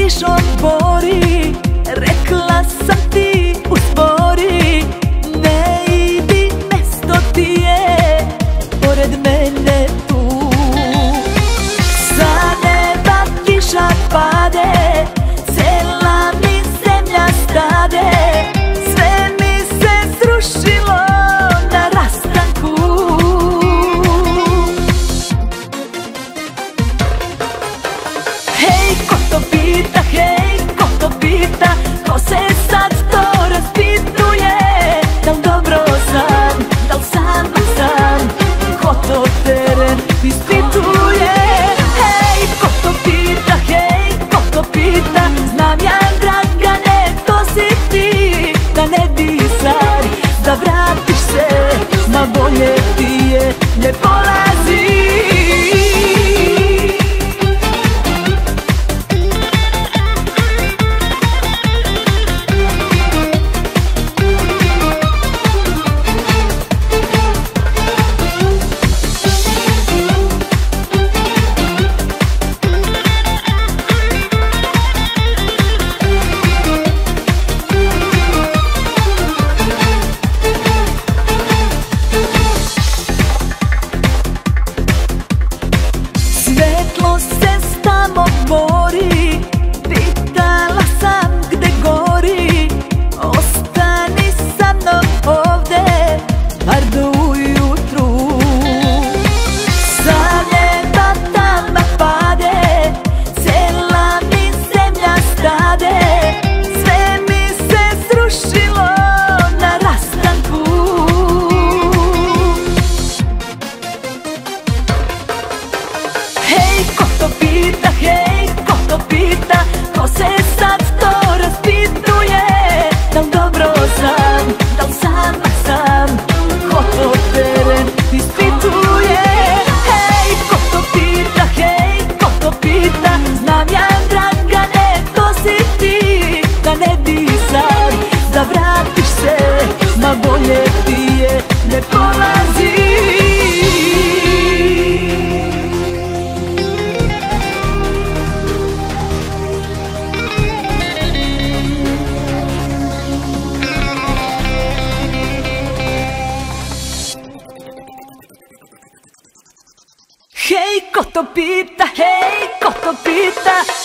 kišom bori, rekla sam ti uspori, ne idi, mesto ti je pored mene tu. Sa neba kiša pade, cela mi zemlja stade, sve mi se srušilo na rastanku. Hej, ko to pita, hej, ko to pita, ko se sad to raspituje, dal dobro sam, dal sama sam, ko to teren ispituje. Hej, ko to pita, hej, ko to pita, znam ja Dragane, to si ti, da ne bi sad, da vratiš se, ma bolje ti je, ne polazi. Svetlo se tamo bori, pitala sam gde gori, ostani sa mnom ovde, bar do ujutru. Sa neba tama pade, cela mi zemlja stade, sve mi se srušilo na rastanku. Hej, ko to pita, hej, ko to pita, ko se sad to raspituje, dal dobro sam, dal sama sam, ko to teren ispituje. Hej, ko to pita, hej, ko to pita, znam ja Dragane, to si ti, da ne bi sad, da vratiš se, ma bolje ti je, ne polazi. Hej, ko to pita, hej, ko to pita,